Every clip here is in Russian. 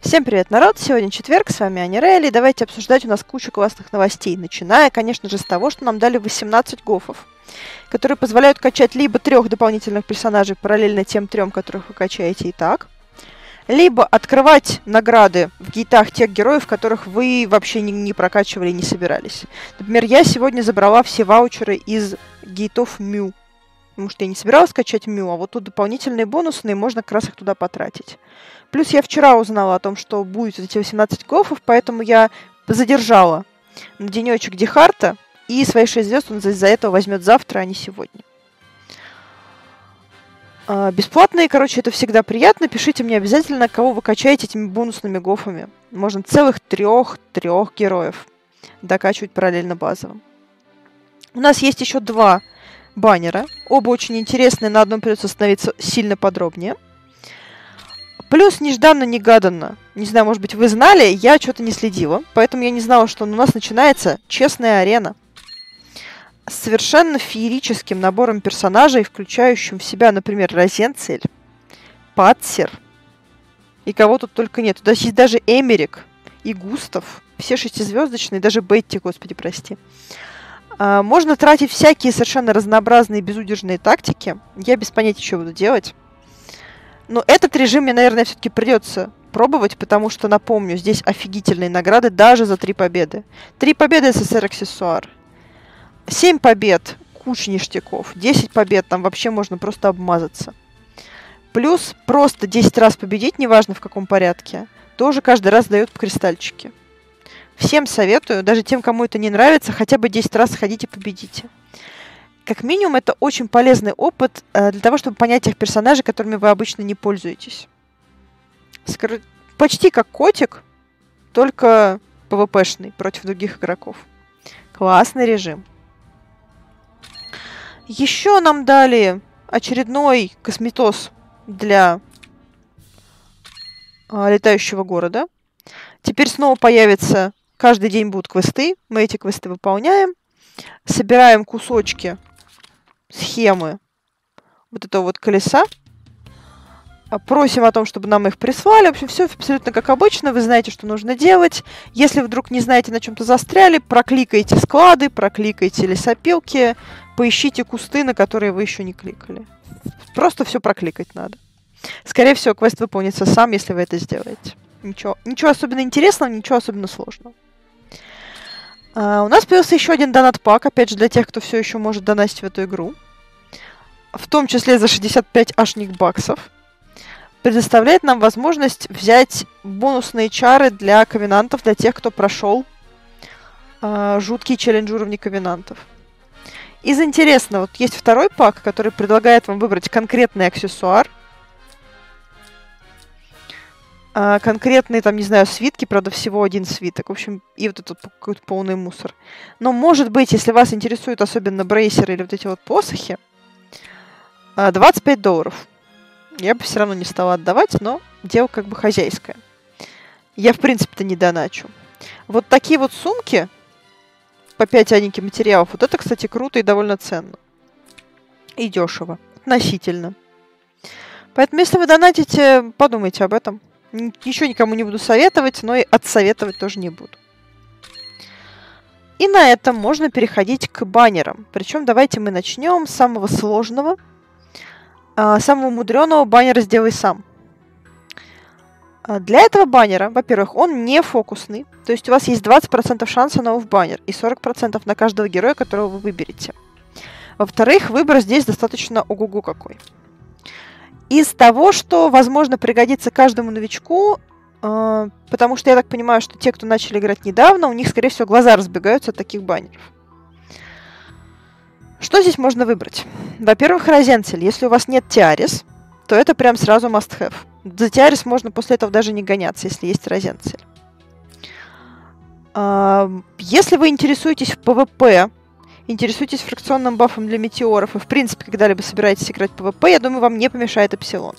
Всем привет, народ! Сегодня четверг, с вами Аня Рейли. Давайте обсуждать, у нас кучу классных новостей. Начиная, конечно же, с того, что нам дали 18 гофов, которые позволяют качать либо 3 дополнительных персонажей параллельно тем 3, которых вы качаете и так, либо открывать награды в гейтах тех героев, которых вы вообще не прокачивали и не собирались. Например, я сегодня забрала все ваучеры из гейтов Мю, потому что я не собиралась качать Мю, а вот тут дополнительные бонусные, можно как раз их туда потратить. Плюс я вчера узнала о том, что будет эти 18 гофов, поэтому я задержала на денечек Дихарта, и свои 6 звезд он из-за этого возьмет завтра, а не сегодня. Бесплатные, короче, это всегда приятно. Пишите мне обязательно, кого вы качаете этими бонусными гофами. Можно целых трех героев докачивать параллельно базовым. У нас есть еще 2 баннера. Оба очень интересные, на одном придется остановиться сильно подробнее. Плюс нежданно-негаданно. Не знаю, может быть, вы знали, я что-то не следила. Поэтому я не знала, что у нас начинается честная арена. С совершенно феерическим набором персонажей, включающим в себя, например, Розенцель, Патсер. И кого тут только нет. Туда есть даже Эмерик и Густав. Все 6-звездочные, даже Бетти, господи, прости. Можно тратить всякие совершенно разнообразные безудержные тактики. Я без понятия, что буду делать. Но этот режим мне, наверное, все-таки придется пробовать, потому что, напомню, здесь офигительные награды даже за 3 победы. 3 победы СССР-аксессуар. 7 побед, куча ништяков. 10 побед, там вообще можно просто обмазаться. Плюс просто 10 раз победить, неважно в каком порядке, тоже каждый раз дают по кристальчике. Всем советую, даже тем, кому это не нравится, хотя бы 10 раз сходите и победите. Как минимум, это очень полезный опыт для того, чтобы понять тех персонажей, которыми вы обычно не пользуетесь. Почти как котик, только PvP-шный против других игроков. Классный режим. Еще нам дали очередной косметоз для летающего города. Теперь снова появится, каждый день будут квесты. Мы эти квесты выполняем. Собираем кусочки схемы вот этого вот колеса. Просим о том, чтобы нам их прислали. В общем, все абсолютно как обычно. Вы знаете, что нужно делать. Если вдруг не знаете, на чем-то застряли, прокликайте склады, прокликайте лесопилки, поищите кусты, на которые вы еще не кликали. Просто все прокликать надо. Скорее всего, квест выполнится сам, если вы это сделаете. Ничего особенно интересного, ничего особенно сложного. У нас появился еще один донат-пак, опять же, для тех, кто все еще может донатить в эту игру. В том числе за 65 ашник баксов. Предоставляет нам возможность взять бонусные чары для ковенантов, для тех, кто прошел жуткий челлендж уровней ковенантов. Из интересного, вот есть второй пак, который предлагает вам выбрать конкретный аксессуар. Конкретные, там, не знаю, свитки, правда, всего 1 свиток. В общем, и вот этот какой-то полный мусор. Но, может быть, если вас интересуют особенно брейсеры или вот эти вот посохи, $25. Я бы все равно не стала отдавать, но дело как бы хозяйское. Я, в принципе-то, не доначу. Вот такие вот сумки по 5 аники материалов, вот это, кстати, круто и довольно ценно. И дешево. Относительно. Поэтому, если вы донатите, подумайте об этом. Ничего никому не буду советовать, но и отсоветовать тоже не буду. И на этом можно переходить к баннерам. Причем давайте мы начнем с самого сложного. Самого мудреного баннера «Сделай сам». Для этого баннера, во-первых, он не фокусный. То есть у вас есть 20% шанса на офф-баннер и 40% на каждого героя, которого вы выберете. Во-вторых, выбор здесь достаточно ого-го какой. Из того, что, возможно, пригодится каждому новичку, потому что я так понимаю, что те, кто начали играть недавно, у них, скорее всего, глаза разбегаются от таких баннеров. Что здесь можно выбрать? Во-первых, Розенцель. Если у вас нет Тиарис, то это прям сразу must-have. За Тиарис можно после этого даже не гоняться, если есть Розенцель. Если вы интересуетесь в PvP, интересуетесь фракционным бафом для метеоров и, в принципе, когда-либо собираетесь играть в PvP, я думаю, вам не помешает Эпсилон.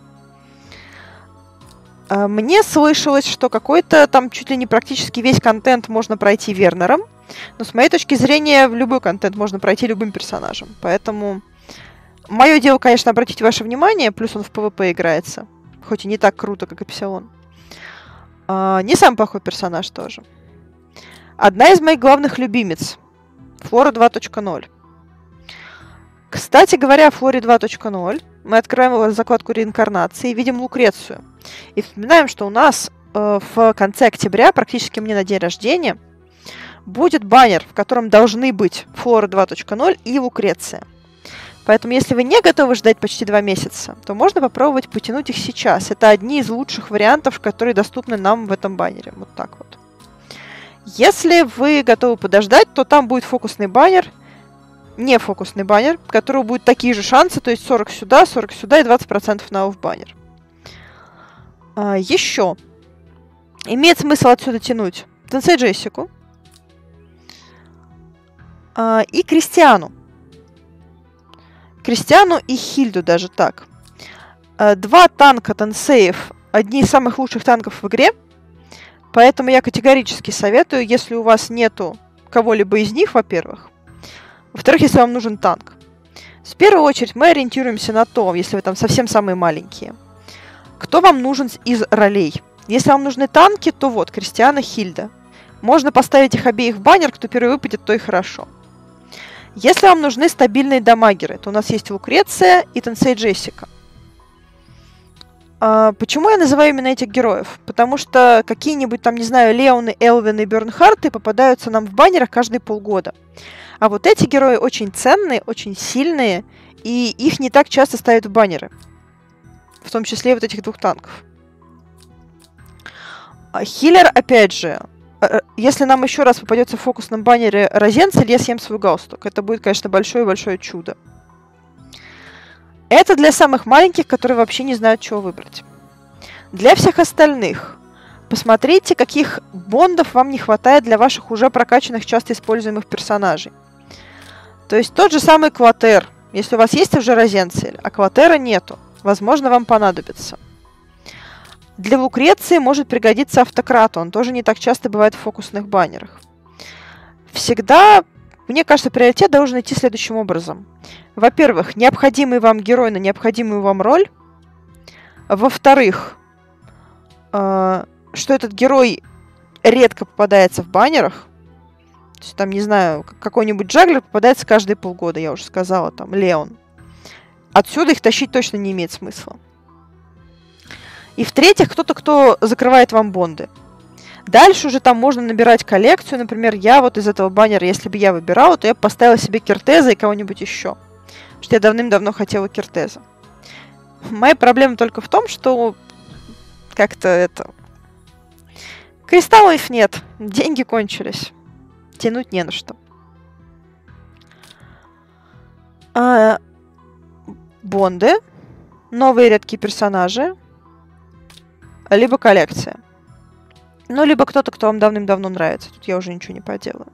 Мне слышалось, что какой-то там чуть ли не практически весь контент можно пройти Вернером, но с моей точки зрения любой контент можно пройти любым персонажем. Поэтому мое дело, конечно, обратить ваше внимание, плюс он в PvP играется, хоть и не так круто, как Эпсилон. Не самый плохой персонаж тоже. Одна из моих главных любимец. Флора 2.0. Кстати говоря, о Флоре 2.0 мы открываем закладку реинкарнации и видим Лукрецию. И вспоминаем, что у нас в конце октября, практически мне на день рождения, будет баннер, в котором должны быть Флора 2.0 и Лукреция. Поэтому, если вы не готовы ждать почти 2 месяца, то можно попробовать потянуть их сейчас. Это одни из лучших вариантов, которые доступны нам в этом баннере. Вот так вот. Если вы готовы подождать, то там будет фокусный баннер, не фокусный баннер, у которого будут такие же шансы, то есть 40 сюда и 20% на офф-баннер. Еще. Имеет смысл отсюда тянуть Тенсей Джессику и Кристиану. Кристиану и Хильду даже так. 2 танка Тенсеев, одни из самых лучших танков в игре, поэтому я категорически советую, если у вас нету кого-либо из них, во-первых. Во-вторых, если вам нужен танк. В первую очередь мы ориентируемся на то, если вы там совсем самые маленькие, кто вам нужен из ролей. Если вам нужны танки, то вот, Кристиана, Хильда. Можно поставить их обеих в баннер, кто первый выпадет, то и хорошо. Если вам нужны стабильные дамагеры, то у нас есть Лукреция и Тенсей Джессика. Почему я называю именно этих героев? Потому что какие-нибудь там, не знаю, Леоны, Элвины и Бернхарты попадаются нам в баннерах каждые полгода. А вот эти герои очень ценные, очень сильные, и их не так часто ставят в баннеры. В том числе вот этих 2 танков. Хиллер, опять же, если нам еще раз попадется в фокусном баннере Розенцель, я съем свой галстук. Это будет, конечно, большое-большое чудо. Это для самых маленьких, которые вообще не знают, чего выбрать. Для всех остальных посмотрите, каких бондов вам не хватает для ваших уже прокачанных, часто используемых персонажей. То есть тот же самый Квотер. Если у вас есть уже Розенцель, а Квотера нету, возможно, вам понадобится. Для Лукреции может пригодиться Автократ, он тоже не так часто бывает в фокусных баннерах. Всегда, мне кажется, приоритет должен идти следующим образом. Во-первых, необходимый вам герой на необходимую вам роль. Во-вторых, что этот герой редко попадается в баннерах. То есть, там, не знаю, какой-нибудь джаглер попадается каждые полгода, я уже сказала, там, Леон. Отсюда их тащить точно не имеет смысла. И в-третьих, кто-то, кто закрывает вам бонды. Дальше уже там можно набирать коллекцию. Например, я вот из этого баннера, если бы я выбирала, то я бы поставила себе Кертеза и кого-нибудь еще. Потому что я давным-давно хотела Кертеза. Моя проблема только в том, что как-то это... Кристаллов нет, деньги кончились. Тянуть не на что. Бонды, новые редкие персонажи, либо коллекция. Ну, либо кто-то, кто вам давным-давно нравится. Тут я уже ничего не поделаю.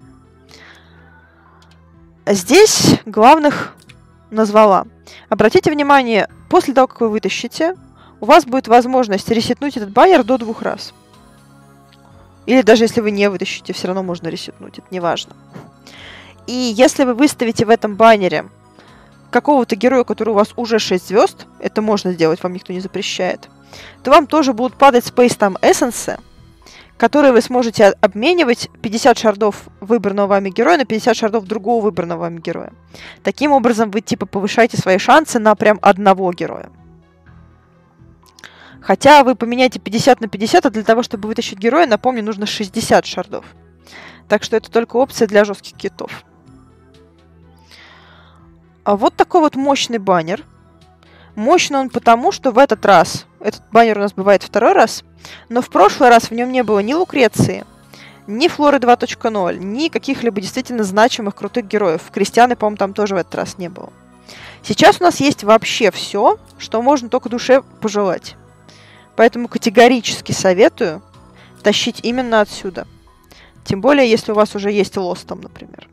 Здесь главных назвала. Обратите внимание, после того, как вы вытащите, у вас будет возможность ресетнуть этот баннер до 2 раз. Или даже если вы не вытащите, все равно можно ресетнуть, это не важно. И если вы выставите в этом баннере какого-то героя, который у вас уже 6 звезд, это можно сделать, вам никто не запрещает, то вам тоже будут падать Space Time Essence, которые вы сможете обменивать 50 шардов выбранного вами героя на 50 шардов другого выбранного вами героя. Таким образом, вы типа повышаете свои шансы на прям одного героя. Хотя вы поменяете 50 на 50, а для того, чтобы вытащить героя, напомню, нужно 60 шардов. Так что это только опция для жестких китов. А вот такой вот мощный баннер. Мощный он потому, что в этот раз, этот баннер у нас бывает 2-й раз, но в прошлый раз в нем не было ни Лукреции, ни Флоры 2.0, ни каких-либо действительно значимых крутых героев. Кристианы, по-моему, там тоже в этот раз не было. Сейчас у нас есть вообще все, что можно только душе пожелать. Поэтому категорически советую тащить именно отсюда. Тем более, если у вас уже есть лос там, например.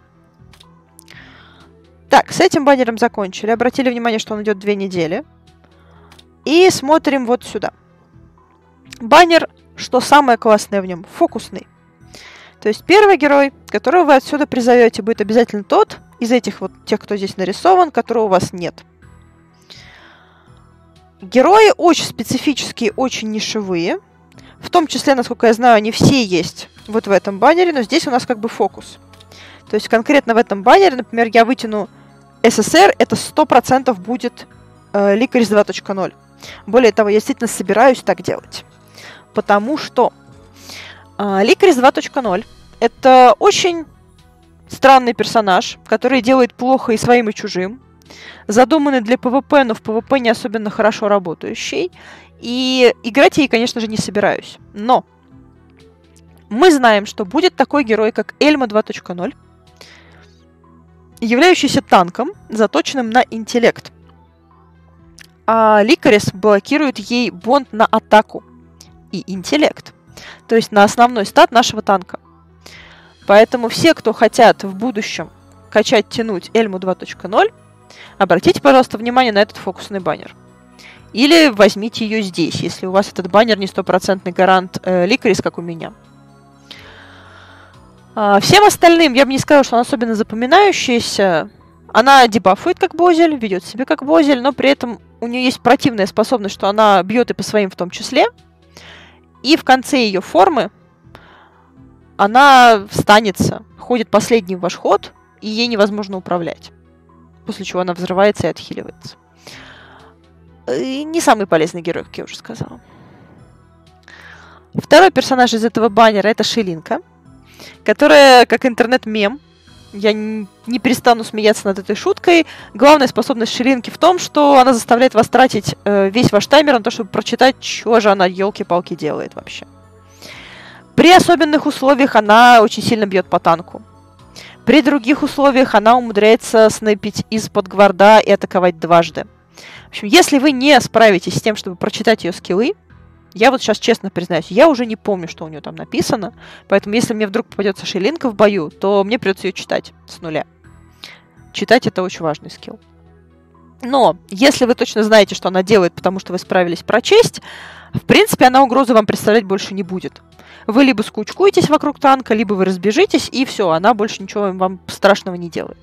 Так, с этим баннером закончили. Обратили внимание, что он идет 2 недели. И смотрим вот сюда. Баннер, что самое классное в нем, фокусный. То есть первый герой, которого вы отсюда призовете, будет обязательно тот из этих вот, тех, кто здесь нарисован, которого у вас нет. Герои очень специфические, очень нишевые. В том числе, насколько я знаю, они все есть вот в этом баннере, но здесь у нас как бы фокус. То есть конкретно в этом баннере, например, я вытяну SSR, это 100% будет Licorice 2.0. Более того, я действительно собираюсь так делать. Потому что Licorice 2.0 это очень странный персонаж, который делает плохо и своим, и чужим. Задуманный для PvP, но в PvP не особенно хорошо работающий. И играть я ей, конечно же, не собираюсь. Но мы знаем, что будет такой герой, как Эльма 2.0, являющийся танком, заточенным на интеллект. А Licorice блокирует ей бонд на атаку и интеллект. То есть на основной стат нашего танка. Поэтому все, кто хотят в будущем качать, тянуть Эльму 2.0, обратите, пожалуйста, внимание на этот фокусный баннер. Или возьмите ее здесь, если у вас этот баннер не 100% гарант Licorice, как у меня. Всем остальным я бы не сказала, что она особенно запоминающаяся. Она дебафует как Бозель, ведет себя как Бозель, но при этом у нее есть противная способность, что она бьет и по своим в том числе. И в конце ее формы она встанется, ходит последний в ваш ход, и ей невозможно управлять. После чего она взрывается и отхиливается. И не самый полезный герой, как я уже сказала. Второй персонаж из этого баннера — это Шилинка, которая, как интернет-мем, я не перестану смеяться над этой шуткой. Главная способность Шилинки в том, что она заставляет вас тратить весь ваш таймер на то, чтобы прочитать, что же она, елки-палки, делает вообще. При особенных условиях она очень сильно бьет по танку. При других условиях она умудряется снайпить из-под гварда и атаковать дважды. В общем, если вы не справитесь с тем, чтобы прочитать ее скиллы, я вот сейчас честно признаюсь, я уже не помню, что у нее там написано, поэтому если мне вдруг попадется Шилинка в бою, то мне придется ее читать с нуля. Читать — это очень важный скилл. Но если вы точно знаете, что она делает, потому что вы справились прочесть, в принципе, она угрозы вам представлять больше не будет. Вы либо скучкуетесь вокруг танка, либо вы разбежитесь, и все, она больше ничего вам страшного не делает.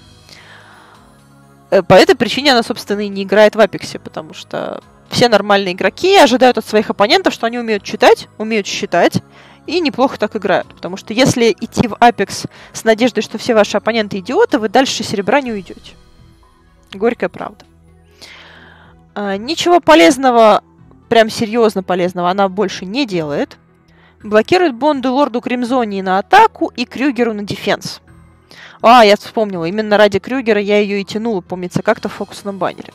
По этой причине она, собственно, и не играет в Апексе, потому что все нормальные игроки ожидают от своих оппонентов, что они умеют читать, умеют считать, и неплохо так играют. Потому что если идти в Apex с надеждой, что все ваши оппоненты идиоты, вы дальше серебра не уйдете. Горькая правда. Ничего полезного, прям серьезно полезного, она больше не делает. Блокирует бонды Лорду Кримзонии на атаку и Крюгеру на дефенс. Я вспомнила, именно ради Крюгера я ее и тянула, помнится, как-то в фокусном баннере.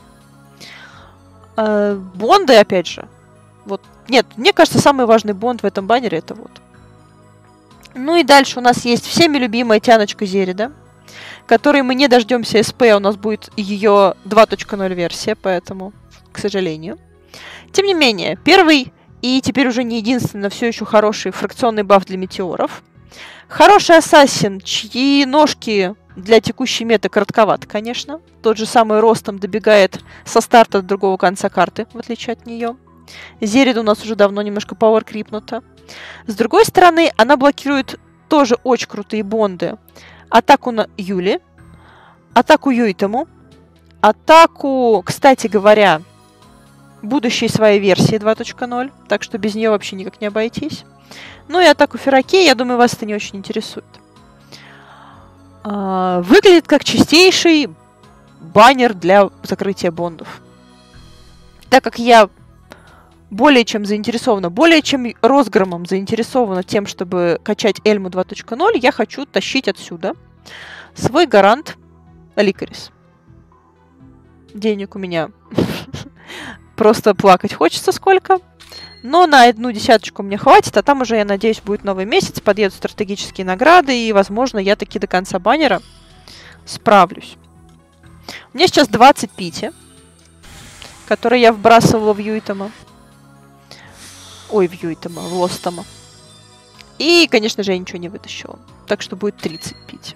Бонды, опять же. Вот. Нет, мне кажется, самый важный бонд в этом баннере это вот. Ну и дальше у нас есть всеми любимая тяночка Зерида, которой мы не дождемся СП, у нас будет ее 2.0 версия, поэтому, к сожалению. Тем не менее, первый и теперь уже не единственно все еще хороший фракционный баф для метеоров. Хороший ассасин, чьи ножки для текущей меты коротковаты, конечно. Тот же самый ростом добегает со старта до другого конца карты, в отличие от нее. Зерида у нас уже давно немножко пауэр крипнута. С другой стороны, она блокирует тоже очень крутые бонды. Атаку на Юли, атаку Юитому, атаку, кстати говоря, будущей своей версии 2.0, так что без нее вообще никак не обойтись. Ну и атаку Ферраке, я думаю, вас это не очень интересует. Выглядит как чистейший баннер для закрытия бондов. Так как я более чем розгромом заинтересована тем, чтобы качать Эльму 2.0, я хочу тащить отсюда свой гарант Licorice. Денег у меня просто плакать хочется сколько. Но на 1 десяточку мне хватит, а там уже, я надеюсь, будет новый месяц, подъедут стратегические награды, и, возможно, я таки до конца баннера справлюсь. У меня сейчас 20 пити, которые я вбрасывала в Юитама. В Лостома. И, конечно же, я ничего не вытащила. Так что будет 30 пити.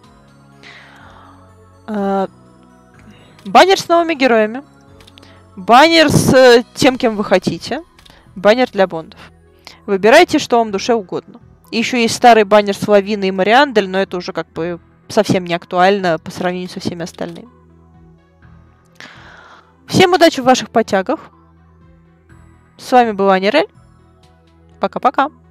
Баннер с новыми героями. Баннер с тем, кем вы хотите. Баннер для бондов. Выбирайте, что вам душе угодно. И еще есть старый баннер с Лавиной и Мариандель, но это уже как бы совсем не актуально по сравнению со всеми остальными. Всем удачи в ваших потягах. С вами была Нерель. Пока-пока.